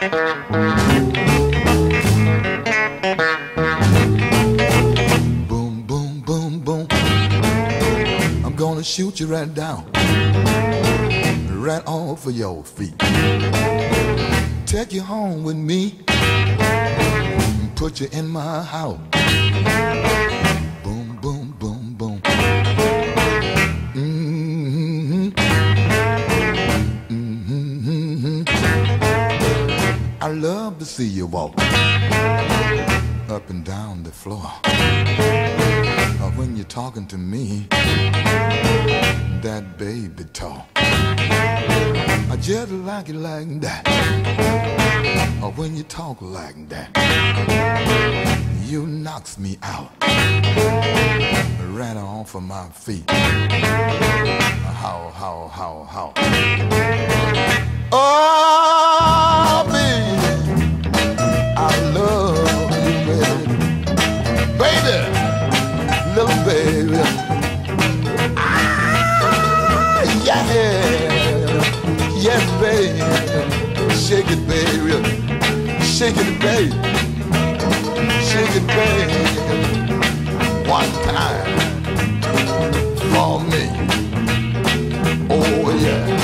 Boom, boom, boom, boom. I'm gonna shoot you right down, right off of your feet. Take you home with me, put you in my house. Boom, boom, boom, boom. Mm-hmm. Mm-hmm. I love to see you walk up and down the floor. When you're talking to me, that baby talk, I just like it like that. Or when you talk like that, you knocks me out, right off of my feet. How? Oh, baby, I love you, baby. Baby, little baby. Ah, yeah. Yes, baby. Shake it, baby. Shake it, baby. Shake it, baby. One time for me. Oh, yeah.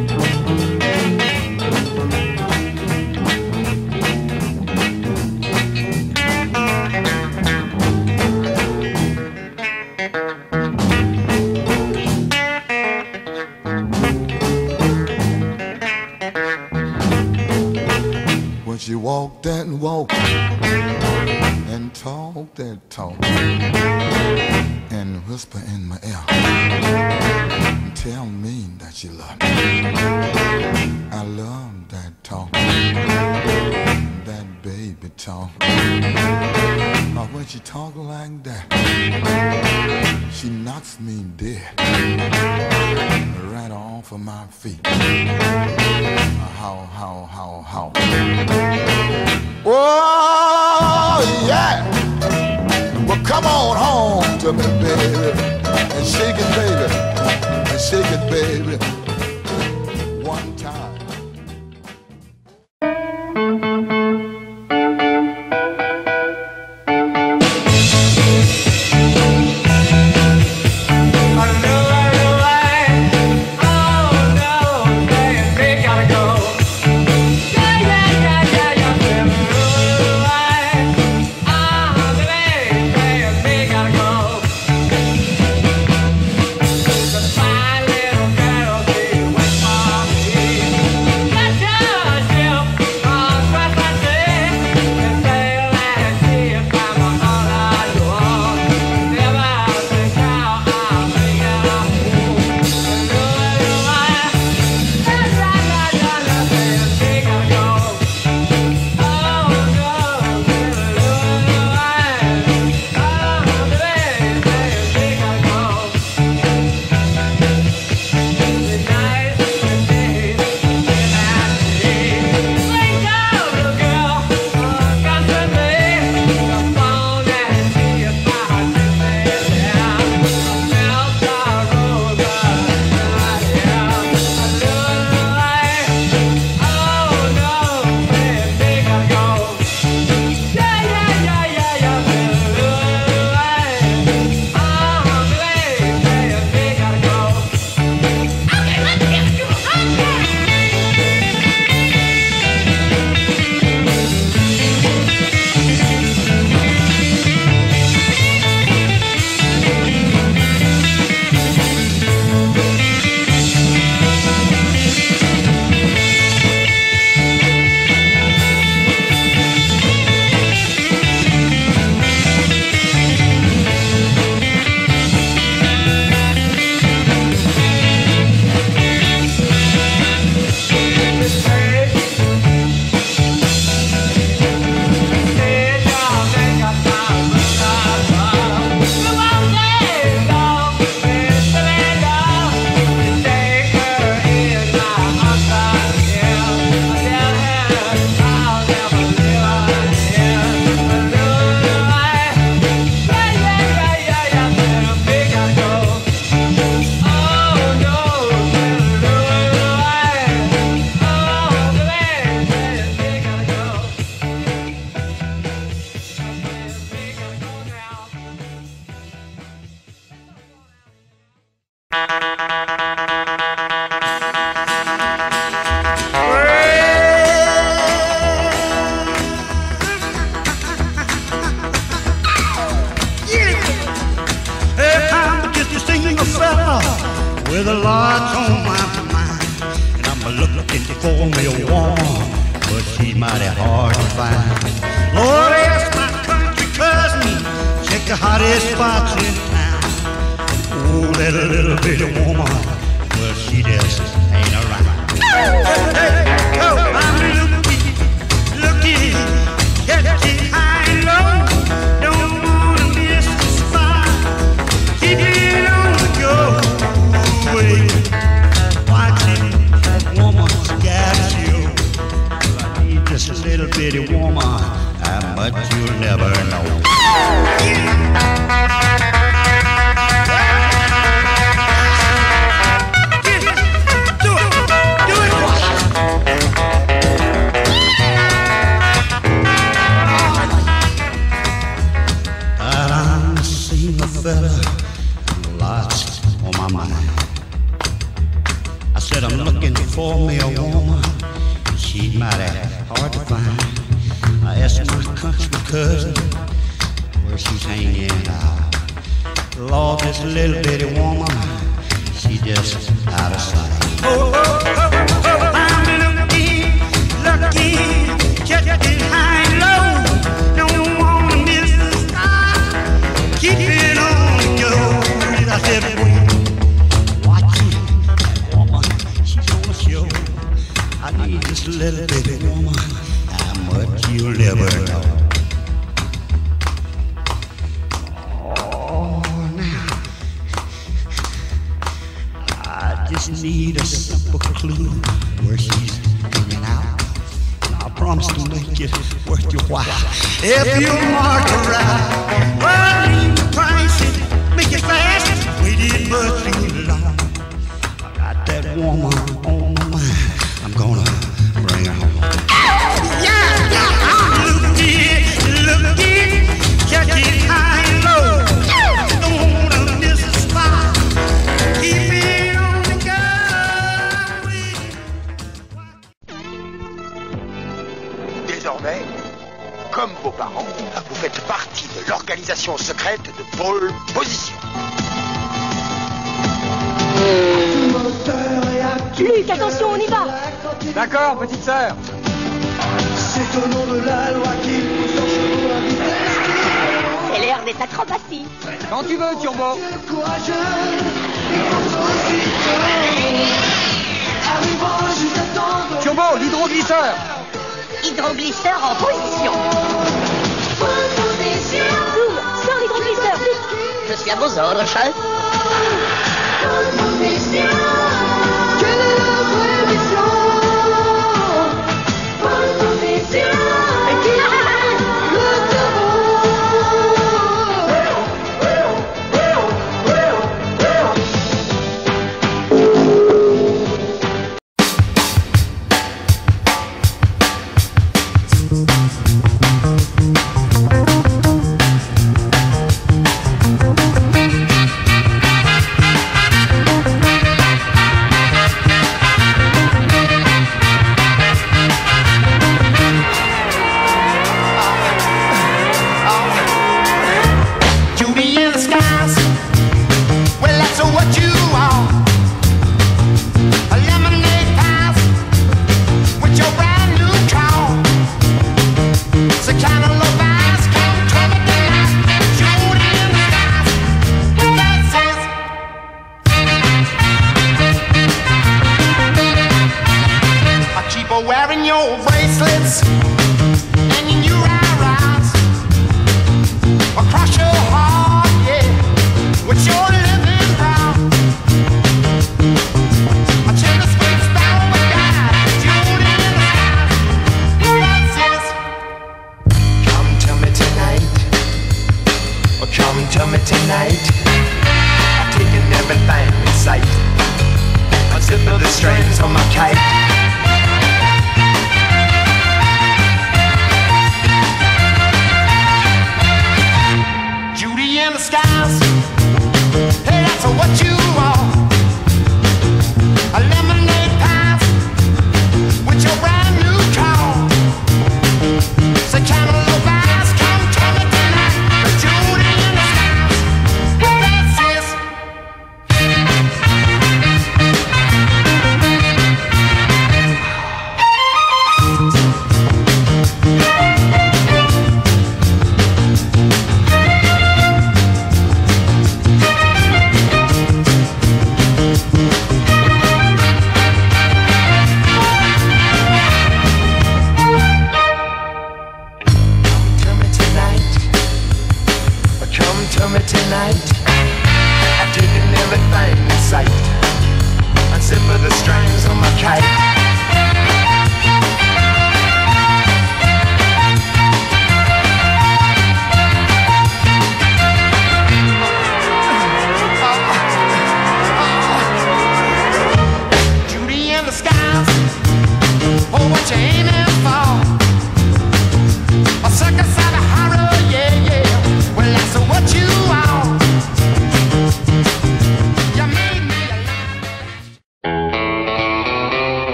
She walked that walk and talked that talk and whisper in my ear and tell me that she loved me. I love that talk, that baby talk. But when she talk like that, she knocks me dead, right off of my feet. How? Oh, yeah. Well, come on home to me, baby, and shake it, baby, and shake it, baby, one time. Fine little girl. with a lot on my mind. And I'm looking for me a woman, but she's mighty hard to find. Lord, ask my country cousin, check the hottest spots in town. Oh, that little bitty woman, well, she just ain't around. Hey, oh, I'm looking, catching high and low. Don't wanna miss the spot. Keep it on the go. Wait, watching that woman's got you. I need just a little bitty woman, how much you'll never know. Lots on my mind. I said I'm looking for me a woman, she's mighty hard to find. I asked my country cousin where she's hanging out. Lord, this little bitty woman, she just out of sight. Oh, oh, oh, oh, I'm looking, catching high and low. Don't wanna miss the sky. Keep it on your. I said, watching that woman, she's on the show. I need this little bitty woman, how much you'll never know. Oh, now, I just need a simple clue where she's hanging out. And I promise to make it worth your while. If you mark her right, well, leave the price and make it fast. Waited much too long. I got that woman on my mind. I'm gonna bring her home. Yeah, I'm looking, catching high and low. Don't wanna miss a spot. Keep it on the go. Désormais, comme vos parents, vous faites partie de l'organisation secrète de Pôle Position. Luc, attention, on y va. D'accord, petite sœur. C'est au nom de la loi qu'il faut s'enchaîner à vitesse. C'est l'heure des acrobaties. Quand tu veux, Turbo. Courageux, il faut aussi fort. Arrivons juste à temps. Turbo, l'hydroglisseur. Hydroglisseur en position. Position. Zoom, sors l'hydroglisseur, vite. Je suis à vos ordres, chef. Position. Quelle est la vraie mission? Position. Et qui est le Turbo? Wearing your bracelets